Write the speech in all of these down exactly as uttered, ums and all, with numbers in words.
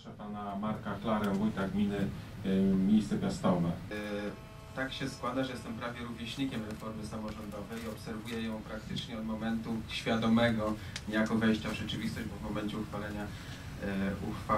Proszę pana Marka Klarę, wójta gminy Miejsce Piastowe. Tak się składa, że jestem prawie rówieśnikiem reformy samorządowej i obserwuję ją praktycznie od momentu świadomego niejako wejścia w rzeczywistość, bo w momencie uchwalenia uchwa,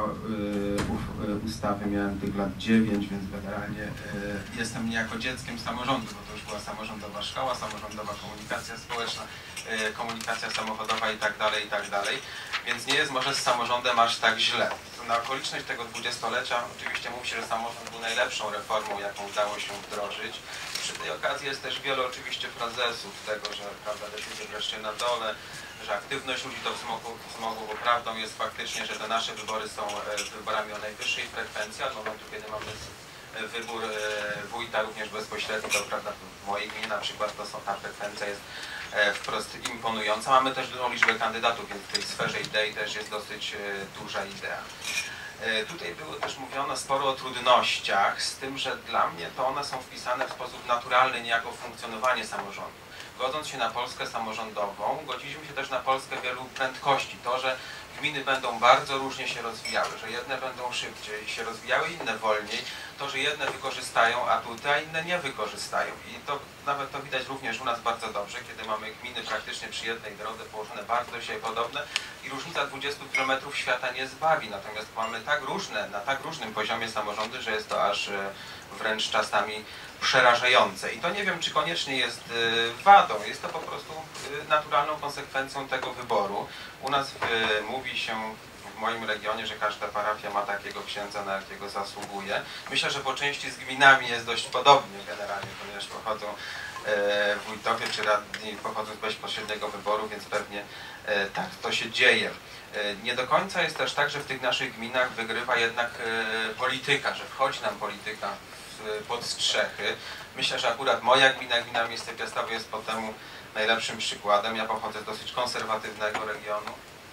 ustawy miałem tych lat dziewięć, więc generalnie jestem niejako dzieckiem samorządu, bo to już była samorządowa szkoła, samorządowa komunikacja społeczna, komunikacja samochodowa i tak dalej, i tak dalej. Więc nie jest może z samorządem aż tak źle. Na okoliczność tego dwudziestolecia oczywiście mówi się, że samorząd był najlepszą reformą, jaką udało się wdrożyć. Przy tej okazji jest też wiele oczywiście frazesów tego, że prawda, decyzje wreszcie na dole, że aktywność ludzi to wzmogło, bo prawdą jest faktycznie, że te nasze wybory są wyborami o najwyższej frekwencji, od momentu, kiedy mamy wybór wójta również bezpośredni, to prawda, w mojej gminie na przykład to są, ta frekwencja jest wprost imponująca. Mamy też dużą liczbę kandydatów, więc w tej sferze idei też jest dosyć duża idea. Tutaj było też mówione sporo o trudnościach, z tym, że dla mnie to one są wpisane w sposób naturalny niejako w funkcjonowanie samorządu. Godząc się na Polskę samorządową, godziliśmy się też na Polskę wielu prędkości. To, że gminy będą bardzo różnie się rozwijały, że jedne będą szybciej się rozwijały, inne wolniej, to, że jedne wykorzystają atuty, a inne nie wykorzystają. I to nawet to widać również u nas bardzo dobrze, kiedy mamy gminy praktycznie przy jednej drodze położone bardzo do siebie podobne i różnica dwudziestu kilometrów świata nie zbawi. Natomiast mamy tak różne, na tak różnym poziomie samorządy, że jest to aż wręcz czasami przerażające. I to nie wiem, czy koniecznie jest wadą, jest to po prostu naturalną konsekwencją tego wyboru. U nas mówi się w moim regionie, że każda parafia ma takiego księdza, na jakiego zasługuje. Myślę, że po części z gminami jest dość podobnie generalnie, ponieważ pochodzą wójtowie czy radni pochodzą z bezpośredniego wyboru, więc pewnie tak to się dzieje. Nie do końca jest też tak, że w tych naszych gminach wygrywa jednak polityka, że wchodzi nam polityka pod strzechy. Myślę, że akurat moja gmina, gmina Miejsce Piastowe jest po temu najlepszym przykładem. Ja pochodzę z dosyć konserwatywnego regionu,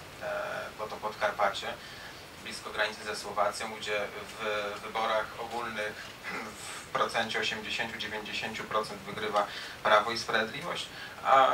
bo to Podkarpacie, blisko granicy ze Słowacją, gdzie w wyborach ogólnych w procencie osiemdziesiąt do dziewięćdziesięciu procent wygrywa Prawo i Sprawiedliwość, a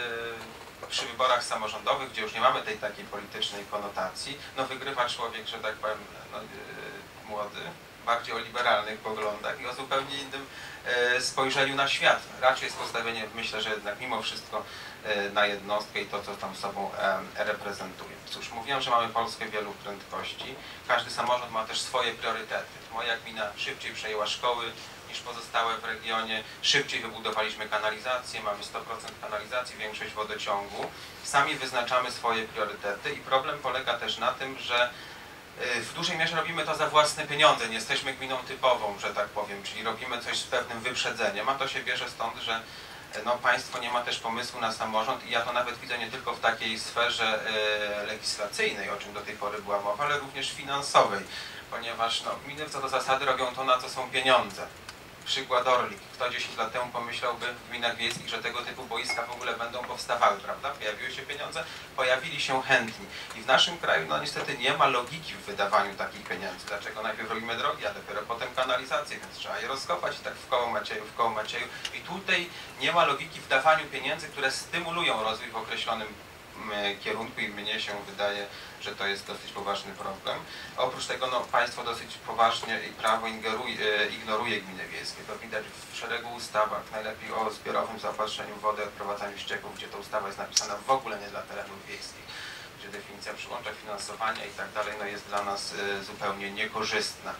przy wyborach samorządowych, gdzie już nie mamy tej takiej politycznej konotacji, no wygrywa człowiek, że tak powiem, no, młody, bardziej o liberalnych poglądach i o zupełnie innym e, spojrzeniu na świat. Raczej jest postawienie, myślę, że jednak mimo wszystko e, na jednostkę i to, co tam sobą e, reprezentuje. Cóż, mówiłem, że mamy Polskę wielu prędkości. Każdy samorząd ma też swoje priorytety. Moja gmina szybciej przejęła szkoły niż pozostałe w regionie. Szybciej wybudowaliśmy kanalizację, mamy sto procent kanalizacji, większość wodociągu. Sami wyznaczamy swoje priorytety i problem polega też na tym, że w dużej mierze robimy to za własne pieniądze, nie jesteśmy gminą typową, że tak powiem, czyli robimy coś z pewnym wyprzedzeniem, a to się bierze stąd, że no, państwo nie ma też pomysłu na samorząd i ja to nawet widzę nie tylko w takiej sferze e, legislacyjnej, o czym do tej pory była mowa, ale również finansowej, ponieważ no, gminy co do zasady robią to, na co są pieniądze. Przykład Orlik. Kto dziesięć lat temu pomyślałby w gminach wiejskich, że tego typu boiska w ogóle będą powstawały, prawda? Pojawiły się pieniądze, pojawili się chętni. I w naszym kraju no niestety nie ma logiki w wydawaniu takich pieniędzy. Dlaczego najpierw robimy drogi, a dopiero potem kanalizację, więc trzeba je rozkopać i tak w koło Macieju, w koło Macieju. I tutaj nie ma logiki w dawaniu pieniędzy, które stymulują rozwój w określonym kierunku i mnie się wydaje, że to jest dosyć poważny problem. Oprócz tego no, państwo dosyć poważnie i prawo ingeruje, ignoruje gminy wiejskie. To widać w szeregu ustawach, najlepiej o zbiorowym zaopatrzeniu wody, odprowadzaniu ścieków, gdzie ta ustawa jest napisana w ogóle nie dla terenów wiejskich, gdzie definicja przyłącza finansowania i tak dalej no, jest dla nas zupełnie niekorzystna.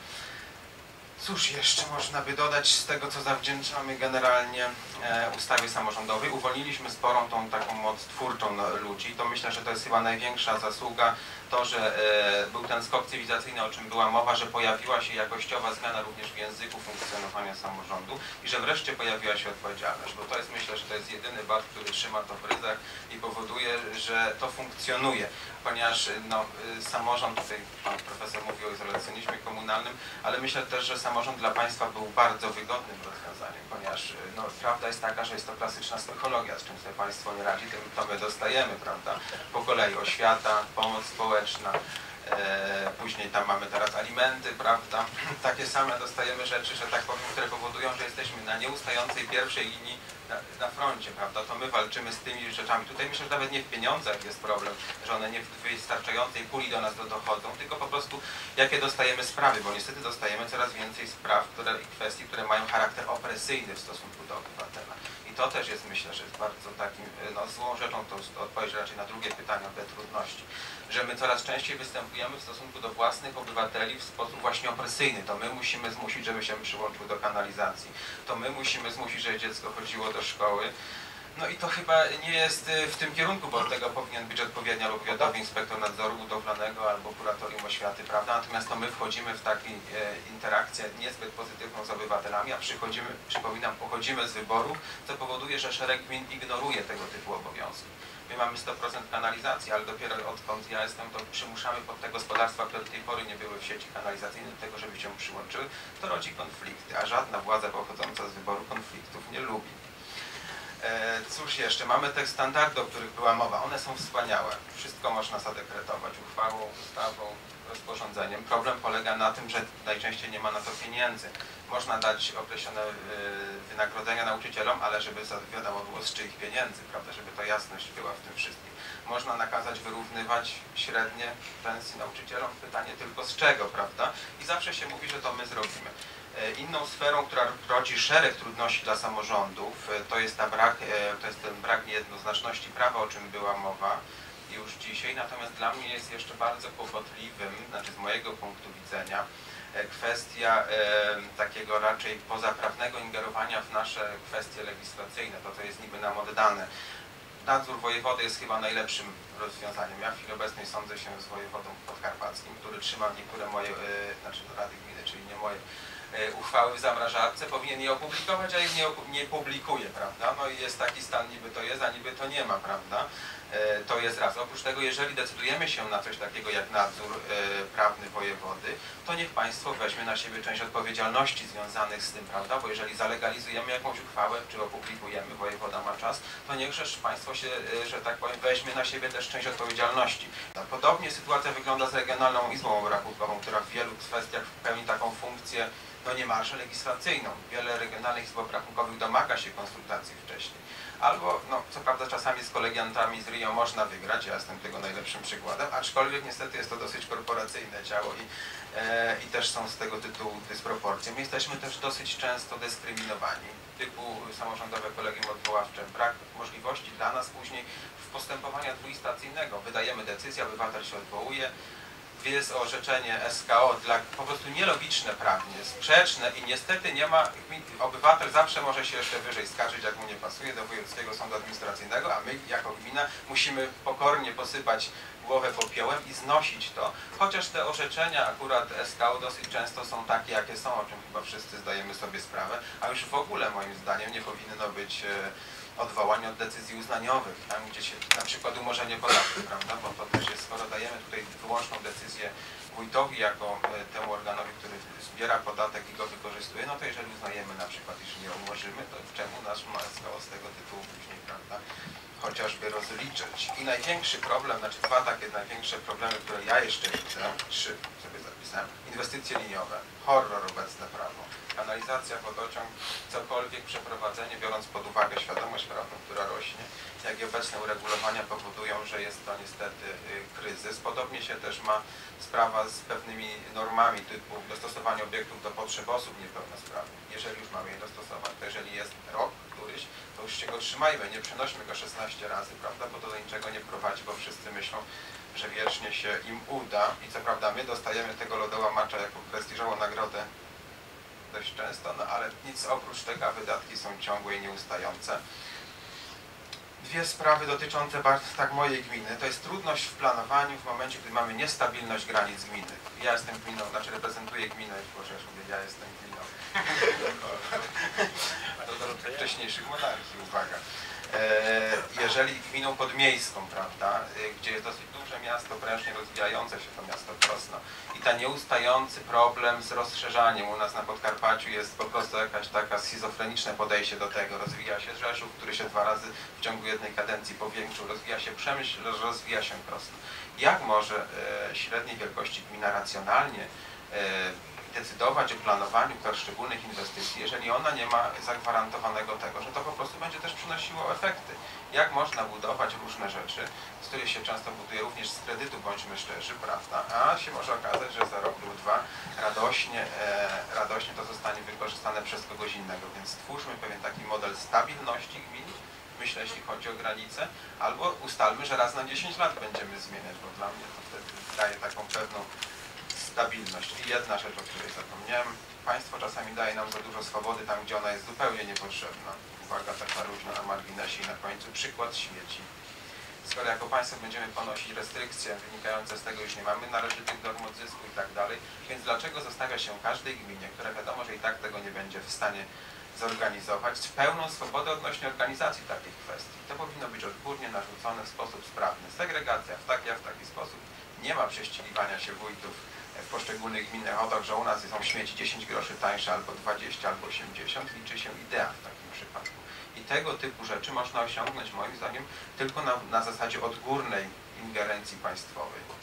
Cóż jeszcze można by dodać z tego, co zawdzięczamy generalnie e, ustawie samorządowej? Uwolniliśmy sporą tą taką moc twórczą no, ludzi. To myślę, że to jest chyba największa zasługa. To, że e, był ten skok cywilizacyjny, o czym była mowa, że pojawiła się jakościowa zmiana również w języku funkcjonowania samorządu i że wreszcie pojawiła się odpowiedzialność, bo to jest, myślę, że to jest jedyny bat, który trzyma to w ryzach i powoduje, że to funkcjonuje, ponieważ no, samorząd, tutaj pan profesor mówił o izolacjonizmie komunalnym, ale myślę też, że samorząd dla państwa był bardzo wygodnym rozwiązaniem, ponieważ no, prawda jest taka, że jest to klasyczna psychologia, z czym sobie państwo nie radzi, tym to my dostajemy, prawda, po kolei oświata, pomoc społeczna, E, później tam mamy teraz alimenty, prawda? Takie same dostajemy rzeczy, że tak powiem, które powodują, że jesteśmy na nieustającej pierwszej linii na, na froncie, prawda, to my walczymy z tymi rzeczami. Tutaj myślę, że nawet nie w pieniądzach jest problem, że one nie w wystarczającej puli do nas dochodzą, tylko po prostu jakie dostajemy sprawy, bo niestety dostajemy coraz więcej spraw które, i kwestii, które mają charakter opresyjny w stosunku do obywatela. I to też jest, myślę, że jest bardzo takim, no, złą rzeczą, to odpowiedź raczej na drugie pytanie o te trudności, że my coraz częściej występujemy w stosunku do własnych obywateli w sposób właśnie opresyjny. To my musimy zmusić, żeby się przyłączył do kanalizacji. To my musimy zmusić, żeby dziecko chodziło do szkoły. No i to chyba nie jest w tym kierunku, bo od tego powinien być odpowiednio albo powiatowy inspektor nadzoru budowlanego, albo kuratorium oświaty, prawda? Natomiast to my wchodzimy w taką e, interakcję niezbyt pozytywną z obywatelami, a przychodzimy, przypominam, pochodzimy z wyborów, co powoduje, że szereg gmin ignoruje tego typu obowiązki. My mamy sto procent kanalizacji, ale dopiero odkąd ja jestem, to przymuszamy pod te gospodarstwa, które do tej pory nie były w sieci kanalizacyjnej, do tego, żeby się przyłączyły. To rodzi konflikty, a żadna władza pochodząca z wyboru konfliktów nie lubi. E, cóż jeszcze, mamy te standardy, o których była mowa. One są wspaniałe. Wszystko można zadekretować uchwałą, ustawą, rozporządzeniem. Problem polega na tym, że najczęściej nie ma na to pieniędzy. Można dać określone y, wynagrodzenia nauczycielom, ale żeby wiadomo było z czyich pieniędzy, prawda, żeby to jasność była w tym wszystkim. Można nakazać wyrównywać średnie pensji nauczycielom, pytanie tylko z czego, prawda? I zawsze się mówi, że to my zrobimy. Inną sferą, która rodzi szereg trudności dla samorządów, to jest, ta brak, to jest ten brak niejednoznaczności prawa, o czym była mowa już dzisiaj. Natomiast dla mnie jest jeszcze bardzo kłopotliwym, znaczy z mojego punktu widzenia, kwestia e, takiego raczej pozaprawnego ingerowania w nasze kwestie legislacyjne, to co jest niby nam oddane. Nadzór wojewody jest chyba najlepszym rozwiązaniem. Ja w chwili obecnej sądzę się z wojewodą podkarpackim, który trzyma niektóre moje, e, znaczy rady gminy, czyli nie moje, uchwały w zamrażarce, powinien je opublikować, a ich nie, nie publikuje, prawda? No i jest taki stan, niby to jest, a niby to nie ma, prawda? E, to jest raz. Oprócz tego, jeżeli decydujemy się na coś takiego jak nadzór e, prawny wojewody, to niech państwo weźmie na siebie część odpowiedzialności związanych z tym, prawda? Bo jeżeli zalegalizujemy jakąś uchwałę, czy opublikujemy, wojewoda ma czas, to niechżeż państwo się, e, że tak powiem, weźmie na siebie też część odpowiedzialności. Podobnie sytuacja wygląda z Regionalną Izbą Obrachunkową, która w wielu kwestiach pełni taką funkcję no niemalże legislacyjną. Wiele regionalnych izb obrachunkowych domaga się konsultacji wcześniej. Albo, no co prawda czasami z kolegiantami z Rio można wygrać, ja jestem tego najlepszym przykładem, aczkolwiek niestety jest to dosyć korporacyjne ciało i, e, i też są z tego tytułu dysproporcje. My jesteśmy też dosyć często dyskryminowani, typu samorządowe kolegium odwoławcze, brak możliwości dla nas później w postępowania dwuinstancyjnego. Wydajemy decyzję, obywatel się odwołuje, jest orzeczenie S K O dla po prostu nielogiczne prawnie, sprzeczne i niestety nie ma, obywatel zawsze może się jeszcze wyżej skarżyć, jak mu nie pasuje, do Wojewódzkiego Sądu Administracyjnego, a my jako gmina musimy pokornie posypać głowę popiołem i znosić to, chociaż te orzeczenia akurat S K O dosyć często są takie, jakie są, o czym chyba wszyscy zdajemy sobie sprawę, a już w ogóle moim zdaniem nie powinno być odwołań od decyzji uznaniowych, tam gdzie się na przykład umorzenie podatku, prawda, bo to też jest, skoro dajemy tutaj wyłączną decyzję wójtowi jako temu organowi, który zbiera podatek i go wykorzystuje, no to jeżeli uznajemy na przykład, iż nie umorzymy, to czemu nasz ma S K O z tego tytułu później, prawda, chociażby rozliczyć. I największy problem, znaczy dwa takie największe problemy, które ja jeszcze widzę, trzy sobie zapisałem, inwestycje liniowe, horror obecne prawo, kanalizacja, wodociąg, cokolwiek przeprowadzenie, biorąc pod uwagę świadomość prawną, która rośnie, jak i obecne uregulowania powodują, że jest to niestety kryzys. Podobnie się też ma sprawa z pewnymi normami typu dostosowanie obiektów do potrzeb osób niepełnosprawnych. Jeżeli już mamy je dostosować, to jeżeli jest rok któryś, to już się go trzymajmy, nie przenośmy go szesnaście razy, prawda, bo to do niczego nie prowadzi, bo wszyscy myślą, że wiecznie się im uda i co prawda my dostajemy tego lodołamacza jako prestiżową nagrodę dość często, no ale nic oprócz tego, a wydatki są ciągłe i nieustające. Dwie sprawy dotyczące bardzo tak mojej gminy. To jest trudność w planowaniu w momencie, gdy mamy niestabilność granic gminy. Ja jestem gminą, znaczy reprezentuję gminę, Boże, już mówię, ja jestem gminą. To do wcześniejszych monarchii, uwaga. Jeżeli gminą podmiejską, prawda, gdzie jest dosyć duże miasto, prężnie rozwijające się to miasto Krosno i ta nieustający problem z rozszerzaniem u nas na Podkarpaciu jest po prostu jakaś taka schizofreniczne podejście do tego. Rozwija się Rzeszów, który się dwa razy w ciągu jednej kadencji powiększył, rozwija się Przemyśl, rozwija się Krosno. Jak może e, średniej wielkości gmina racjonalnie e, decydować o planowaniu poszczególnych inwestycji, jeżeli ona nie ma zagwarantowanego tego, że to po prostu będzie też przynosiło efekty. Jak można budować różne rzeczy, z których się często buduje również z kredytu, bądźmy szczerzy, prawda, a się może okazać, że za rok lub dwa radośnie, e, radośnie to zostanie wykorzystane przez kogoś innego, więc stwórzmy pewien taki model stabilności gmin, myślę, jeśli chodzi o granice, albo ustalmy, że raz na dziesięć lat będziemy zmieniać, bo dla mnie to wtedy daje taką pewną stabilność. I jedna rzecz, o której zapomniałem, państwo czasami daje nam za dużo swobody tam, gdzie ona jest zupełnie niepotrzebna. Uwaga taka różna na marginesie i na końcu przykład śmieci. Skoro jako państwo będziemy ponosić restrykcje wynikające z tego, iż nie mamy należytych norm odzysku i tak dalej, więc dlaczego zostawia się każdej gminie, która wiadomo, że i tak tego nie będzie w stanie zorganizować, pełną swobodę odnośnie organizacji takich kwestii. To powinno być odgórnie narzucone w sposób sprawny. Segregacja w taki, a w taki sposób. Nie ma prześcigiwania się wójtów w poszczególnych gminach o to, że u nas są śmieci dziesięć groszy tańsze, albo dwadzieścia, albo osiemdziesiąt. Liczy się idea w takim przypadku. I tego typu rzeczy można osiągnąć moim zdaniem tylko na, na zasadzie odgórnej ingerencji państwowej.